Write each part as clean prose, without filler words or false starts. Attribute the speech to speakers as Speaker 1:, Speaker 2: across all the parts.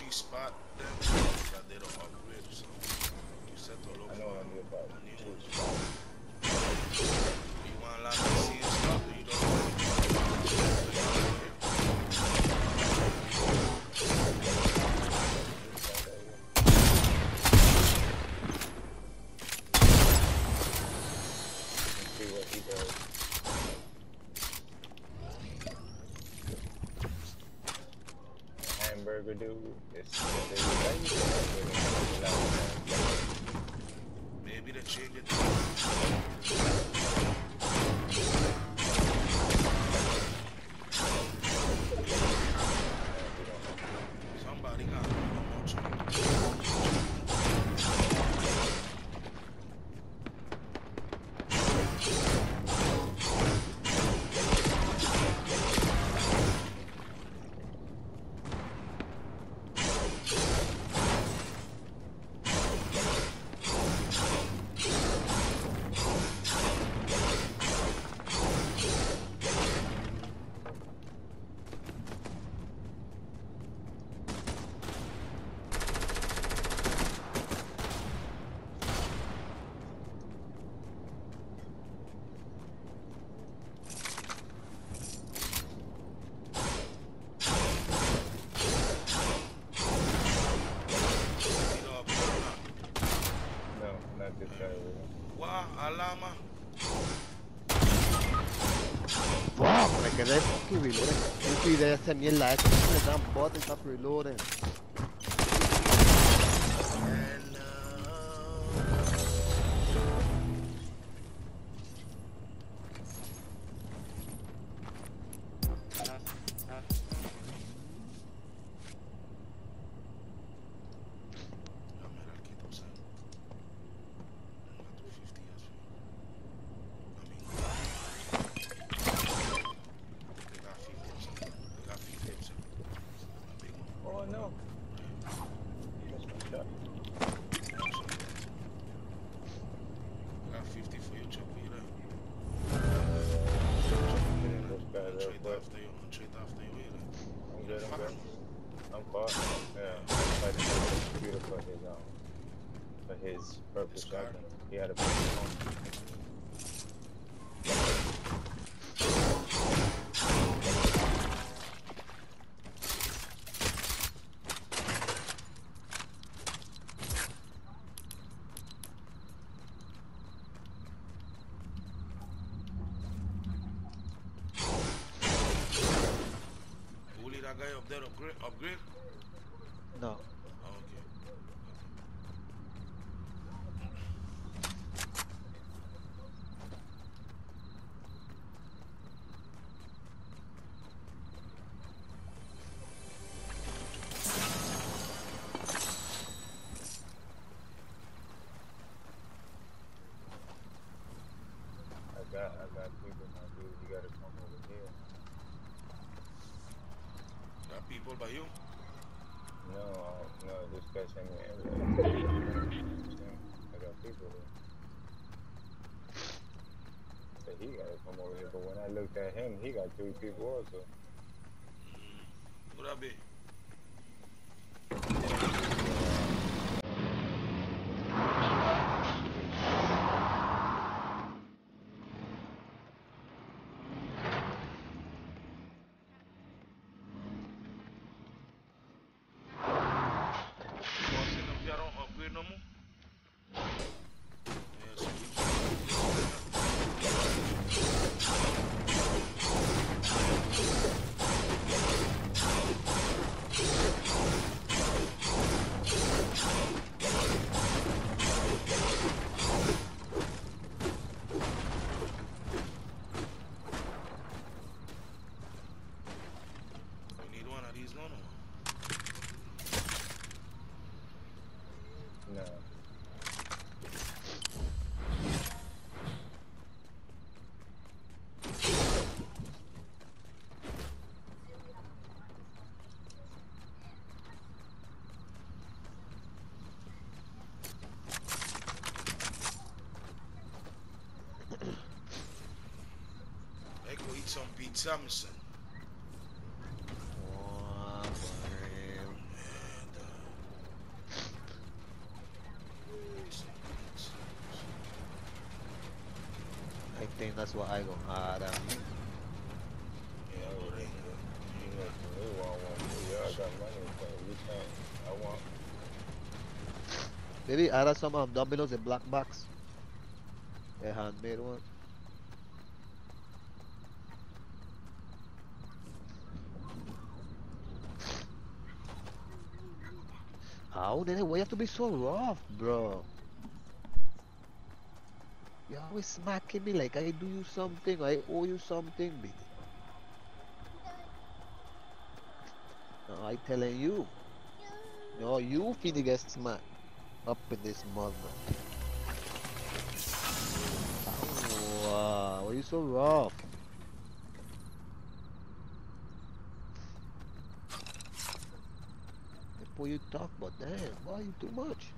Speaker 1: spot them that they don't upgrade, so you set to look
Speaker 2: I know
Speaker 1: for
Speaker 2: I knew about
Speaker 1: a new
Speaker 2: two
Speaker 1: one.
Speaker 2: spots.
Speaker 1: You want a lot of see stuff, or you don't want
Speaker 2: See what he does. Hamburger dude.
Speaker 1: maybe they change it. Somebody got no more Alama.
Speaker 3: Wow, me quedé fucking reloading. Puti de esa mierda, eso me dan bot and stop reloading.
Speaker 2: Oh no. Missed my shot.
Speaker 1: Got 50 for you, Chuck. You there? Trade after you,
Speaker 2: I'm good, I'm good. I'm far. Yeah. Fighting the computer for his purple shotgun. He had a purple phone.
Speaker 1: That guy up there upgrade?
Speaker 3: No.
Speaker 1: Oh, okay.
Speaker 2: I got people, my dude. You gotta come over here.
Speaker 1: Got people by you?
Speaker 2: No, this guy sent me an invite. I got people there. So he gotta come over here, but when I looked at him, he got 3 people also.
Speaker 1: Who that be? No more? Yes. We need one of these, no?
Speaker 2: No.
Speaker 1: I go eat some pizza, Samson.
Speaker 3: Wow,
Speaker 1: And
Speaker 3: think that's what I go.
Speaker 1: Yeah,
Speaker 2: No,
Speaker 1: but
Speaker 2: you want some new one too. Yeah, I got money, so you can't. I want.
Speaker 3: Maybe add some Domino's in black box. A handmade one. Oh, then why you have to be so rough, bro? You always smacking me like I do you something, I owe you something, B. No, I telling you. No, you finna get smacked up in this mother. Oh, why you so rough? Before you talk, but damn, why you too much?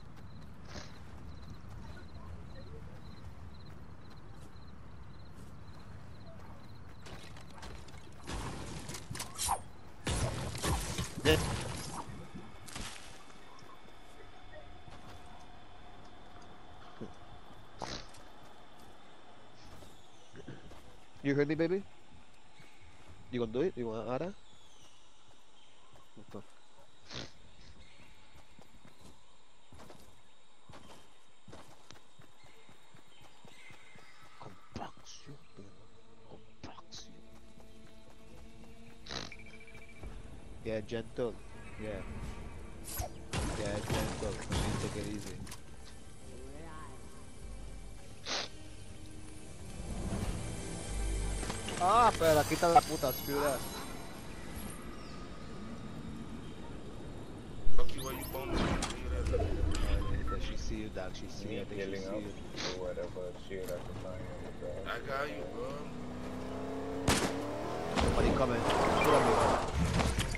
Speaker 3: Yeah. You heard me, baby? You gonna do it? You wanna add that? Okay. Compaction, compaction. Yeah, gentle. Yeah, yeah, gentle. I mean, take it easy. Ah, pero quita la puta, screw that.
Speaker 1: Lucky where you bumping.
Speaker 3: She see you, dog. She see
Speaker 2: Me
Speaker 3: you. I think she
Speaker 2: healing
Speaker 3: see
Speaker 2: up
Speaker 3: you.
Speaker 2: or whatever shit I can find on the ground.
Speaker 1: I got you, bro.
Speaker 3: Somebody coming. Shoot at me.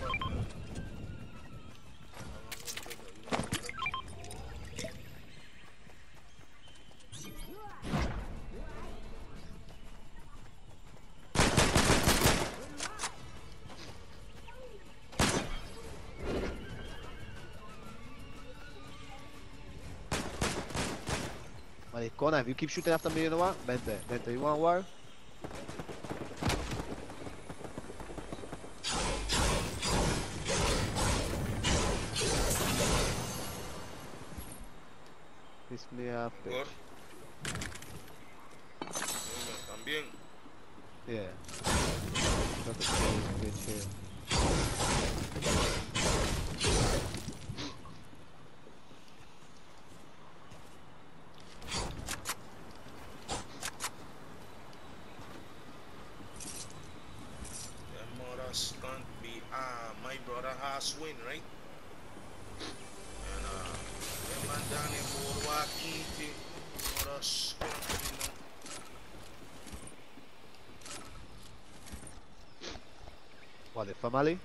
Speaker 3: Maricona, if you keep shooting after me, you know what? Vente, vente. You want war? Piss me off, bitch.
Speaker 1: Good. También.
Speaker 3: Yeah. Got the crazy bitch here.
Speaker 1: That mother stunt be my brother has win, right? And that man down in Boardwalk eating mother stunt, you know.
Speaker 3: What, the family?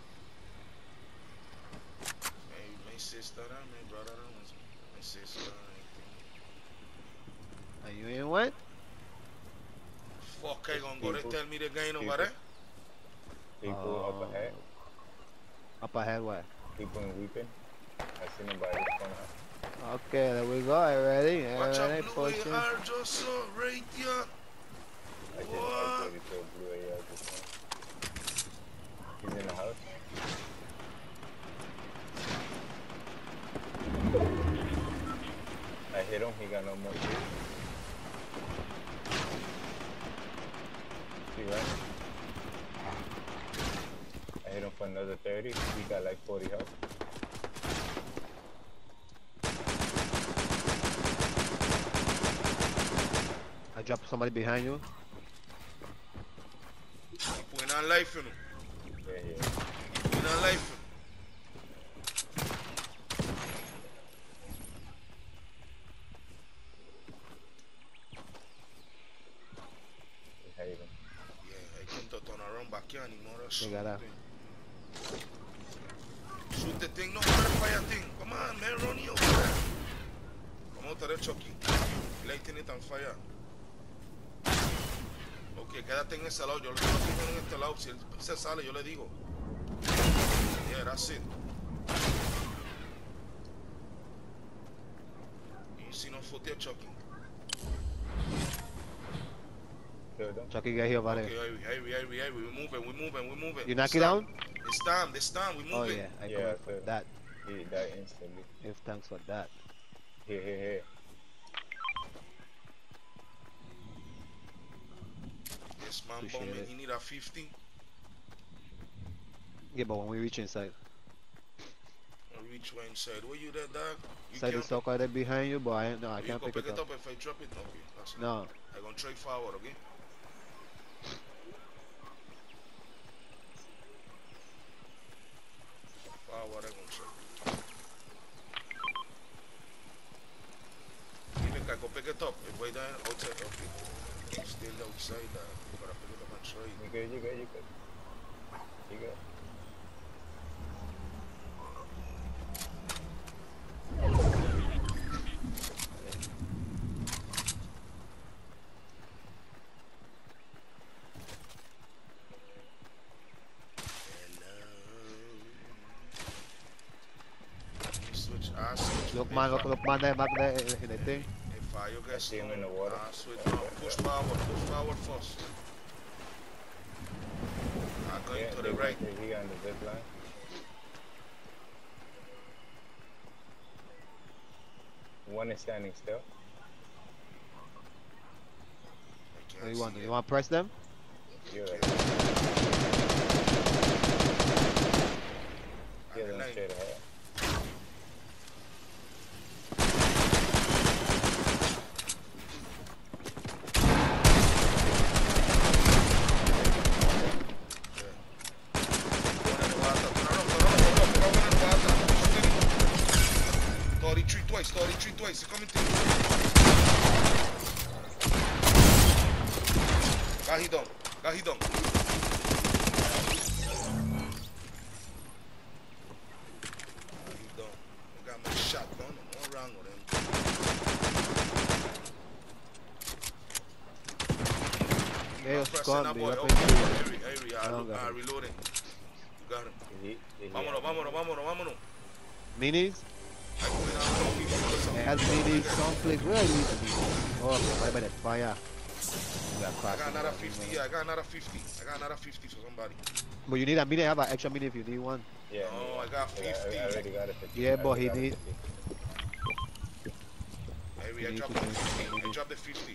Speaker 1: My sister and my brother and my sister and
Speaker 3: And you ain't went?
Speaker 1: fuck I
Speaker 2: There's
Speaker 1: gonna go to
Speaker 2: people-
Speaker 1: tell me the guy over
Speaker 2: people.
Speaker 1: there?
Speaker 2: People up ahead,
Speaker 3: Up ahead, where?
Speaker 2: people in weeping. I see them by this corner.
Speaker 3: Okay, there we go. I ready?
Speaker 1: Watch
Speaker 3: I
Speaker 1: out,
Speaker 3: ready?
Speaker 1: Blue
Speaker 3: Push it.
Speaker 1: AR just saw right here.
Speaker 2: I just
Speaker 1: What?
Speaker 2: upgraded to a blue AR just now. He's in the house. I hit him, he got no more shit. See, right? I hit him for another 30, he got like 40 health.
Speaker 3: I dropped somebody behind you.
Speaker 1: We're not life, you know.
Speaker 2: Yeah.
Speaker 1: We're not life.
Speaker 2: He hate him.
Speaker 1: Yeah, I can't turn around back here anymore. That's
Speaker 3: They got that.
Speaker 1: something. Shoot the thing, no matter fire thing. Come on, man, run you over there. Come out of there, Chucky. Lighting it on fire. Ok, quédate en ese lado. Yo lo estoy haciendo en este lado. Si él se sale, yo le digo. Yeah, that's it. You see no footage, Chucky.
Speaker 2: of them.
Speaker 3: Chucky, get here over
Speaker 1: Okay,
Speaker 3: there.
Speaker 1: Irie. We're moving.
Speaker 3: You knock it down?
Speaker 1: This time, we're
Speaker 3: Oh
Speaker 1: moving.
Speaker 3: yeah, I
Speaker 2: Yeah,
Speaker 3: come
Speaker 2: I
Speaker 3: in for
Speaker 2: feel
Speaker 3: that.
Speaker 2: he died instantly.
Speaker 3: If thanks for that.
Speaker 2: Here.
Speaker 1: Yes, man,
Speaker 3: Appreciate
Speaker 1: Bowman,
Speaker 3: it.
Speaker 1: he need a 50.
Speaker 3: Yeah, but when we reach inside.
Speaker 1: I'll reach one inside. Where you there, dog? You
Speaker 3: Inside the
Speaker 1: can't
Speaker 3: circle there behind you, but I
Speaker 1: you
Speaker 3: can't
Speaker 1: go
Speaker 3: pick it up.
Speaker 1: if I drop it? Okay, that's it.
Speaker 3: No.
Speaker 1: I'm gonna try forward, okay? Forward, I'm gonna try. Even if I go pick it up, if I down outside, okay. Still outside, gotta pick it up and try it.
Speaker 2: You good. You good.
Speaker 1: I switch.
Speaker 3: Look man there, back there in the thing.
Speaker 1: If I you guys
Speaker 2: see him in the water.
Speaker 1: I switch now. Push forward first. I'm going to the right.
Speaker 2: He on the zip line. One is standing still.
Speaker 3: What do you want? You want to press them?
Speaker 2: You're right. The other one straight ahead.
Speaker 1: Retreat twice, coming through. Got he done. I got my shot done. I'm all around with him.
Speaker 3: Yeah, you're scored,
Speaker 1: boy.
Speaker 3: dude.
Speaker 1: I'm reloading. You got him. Vámonos.
Speaker 3: Minis? It has minis, conflict. Where are you? Oh, right by that fire.
Speaker 1: I got another 50. I got another 50 for somebody.
Speaker 3: But you need a mini. I have an extra mini if you need one.
Speaker 2: Yeah.
Speaker 1: No, I got 50.
Speaker 2: I already got it. 50.
Speaker 3: Yeah, but he need.
Speaker 1: I dropped the 50. I dropped the 50.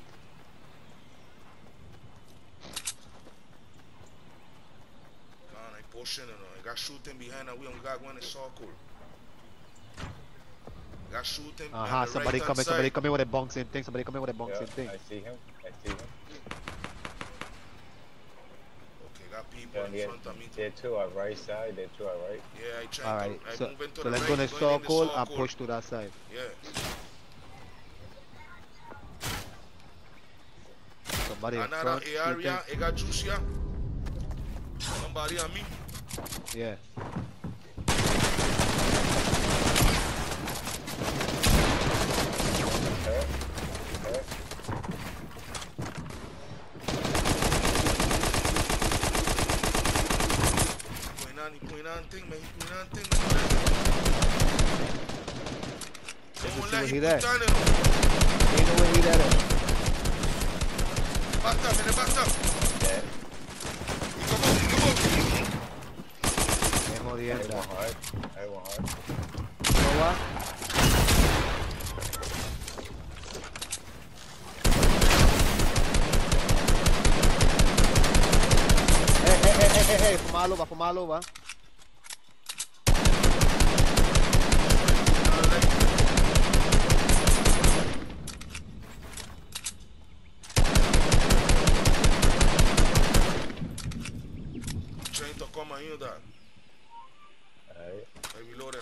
Speaker 1: I pushing it. I got shooting behind and we only got one in circle. Got shooting.
Speaker 3: Somebody coming with a bouncing thing. Somebody coming with a bouncing thing.
Speaker 2: I see him.
Speaker 1: Okay, got people in front of me.
Speaker 2: They're two are right side. They're two are right.
Speaker 1: Yeah, I try.
Speaker 3: Alright, so let's
Speaker 1: right,
Speaker 3: go in the circle and push to that side.
Speaker 1: Yeah.
Speaker 3: Somebody in
Speaker 1: Another
Speaker 3: front.
Speaker 1: area, I got juice here. Somebody on me.
Speaker 3: Yeah.
Speaker 1: Don't let him
Speaker 3: there.
Speaker 1: put down it.
Speaker 3: Ain't no way he there.
Speaker 1: Back up.
Speaker 2: Yeah.
Speaker 1: Come on.
Speaker 3: Ain't no the end.
Speaker 2: I went hard.
Speaker 3: You know what? Hey, from all over.
Speaker 1: Trying to come and heal that.
Speaker 2: Alright.
Speaker 1: I reloading.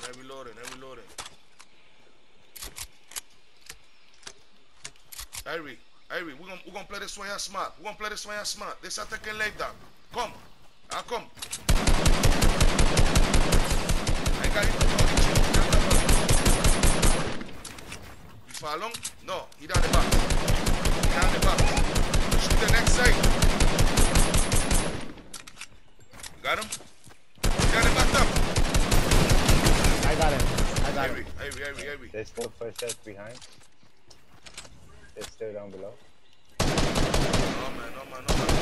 Speaker 1: Irie, we're gonna play this one here smart. This attacking like that. Come. Come. I got him. You far along? No, he down the back. Shoot the next side. You got him? He down the back up.
Speaker 3: I got him.
Speaker 1: Irie.
Speaker 2: They're still first steps behind. They're still down below.
Speaker 1: No man.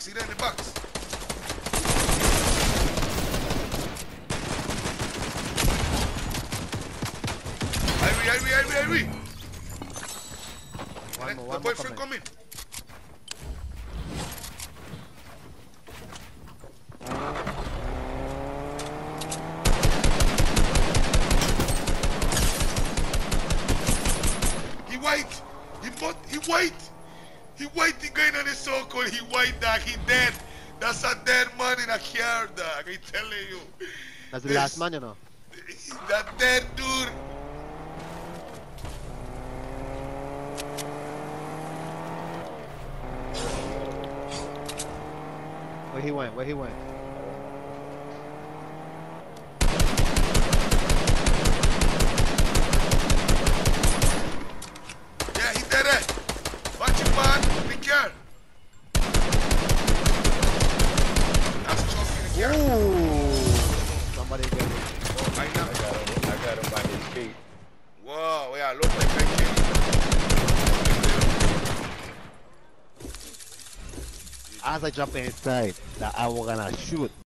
Speaker 1: See that in the box. Irie.
Speaker 3: One
Speaker 1: The
Speaker 3: more
Speaker 1: boyfriend
Speaker 3: coming.
Speaker 1: coming. He white. He white. He white. He going on the circle. He white, dog. He dead. That's a dead man in a car, dog. I telling you.
Speaker 3: That's the last man, you know.
Speaker 1: That dead dude.
Speaker 3: Where he went? Where he went?
Speaker 1: Yeah, he dead. Watch it, man. Be careful. That's Chucky in the car.
Speaker 3: Ooh! Somebody get it.
Speaker 1: Oh, I know.
Speaker 2: I got him by his feet.
Speaker 1: Wow, yeah, look like I can.
Speaker 3: As I jump inside, that I was gonna shoot.